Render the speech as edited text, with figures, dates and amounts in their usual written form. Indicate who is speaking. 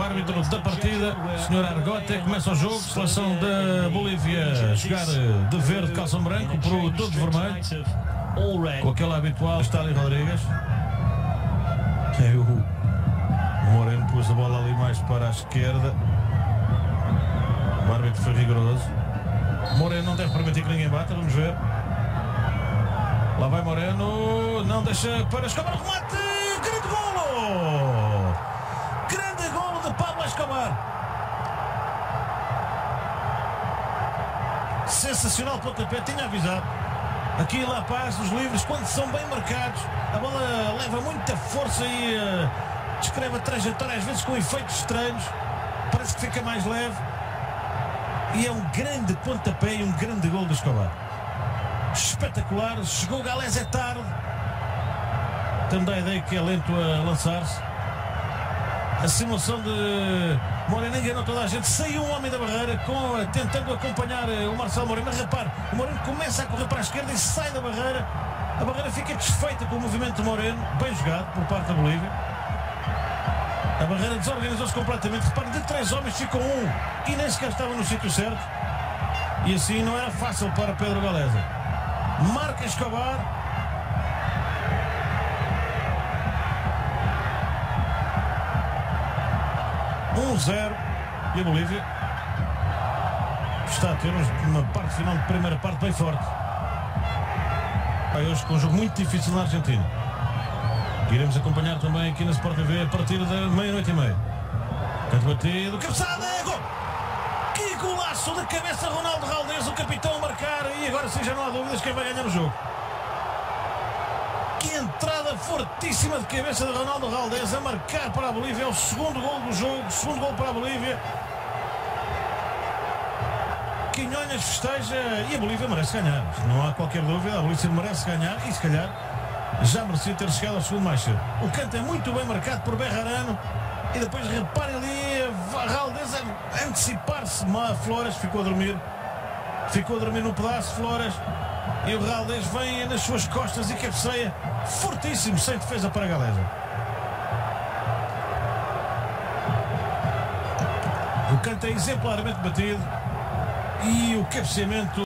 Speaker 1: árbitro da partida, Sr. Argote. Começa o jogo, seleção da Bolívia a jogar de verde, calção branco, por todo vermelho, com aquele habitual Stali Rodrigues. O Moreno pôs a bola ali mais para a esquerda. O árbitro foi rigoroso. Moreno não deve permitir que ninguém bata, vamos ver. Lá vai Moreno, não deixa para Escobar, remate, grande golo! Grande golo de Pablo Escobar. Sensacional pontapé, tinha avisado. Aqui em La Paz, os livres, quando são bem marcados, a bola leva muita força e descreve a trajetória, às vezes com efeitos estranhos. Parece que fica mais leve. E é um grande pontapé e um grande golo de Escobar. Espetacular. Chegou Galés é tarde. Tendo a ideia que é lento a lançar-se. A simulação de Moreno enganou toda a gente. Saiu um homem da barreira tentando acompanhar o Marcelo Moreno. Mas repare, o Moreno começa a correr para a esquerda e sai da barreira. A barreira fica desfeita com o movimento de Moreno. Bem jogado por parte da Bolívia. A barreira desorganizou-se completamente. Repare, de 3 homens ficou um e nem sequer estava no sítio certo. E assim não era fácil para Pedro Galeza. Marca Escobar. Um 0. E a Bolívia está a ter uma parte final de primeira parte bem forte. Hoje com um jogo muito difícil na Argentina. Iremos acompanhar também aqui na Sport TV a partir da meia-noite e meia. Canto batido, cabeçada, gol! Que golaço de cabeça, Ronaldo Raldez, o capitão a marcar. E agora sim já não há dúvidas quem vai ganhar o jogo. Que entrada fortíssima de cabeça de Ronaldo Raldez a marcar para a Bolívia. É o segundo gol do jogo, segundo gol para a Bolívia. Quinhonhas festeja e a Bolívia merece ganhar. Não há qualquer dúvida, a Bolívia merece ganhar e se calhar já merecia ter chegado ao segundo mais cedo. O canto é muito bem marcado por Bejarano. E depois reparem ali, Raldez a antecipar-se. Flores ficou a dormir. Ficou a dormir no pedaço, Flores. E o Raldez vem nas suas costas e cabeceia fortíssimo, sem defesa para Galeza. O canto é exemplarmente batido. E o cabeceamento